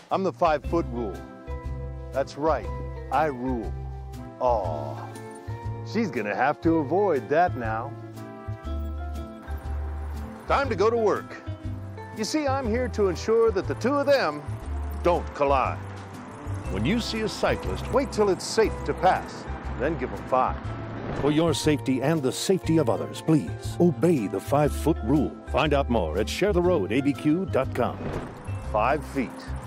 I'm the 5-foot rule. That's right, I rule. Aw, she's gonna have to avoid that now. Time to go to work. You see, I'm here to ensure that the two of them don't collide. When you see a cyclist, wait till it's safe to pass, then give them 5. For your safety and the safety of others, please obey the 5-foot rule. Find out more at sharetheroadabq.com. 5 feet.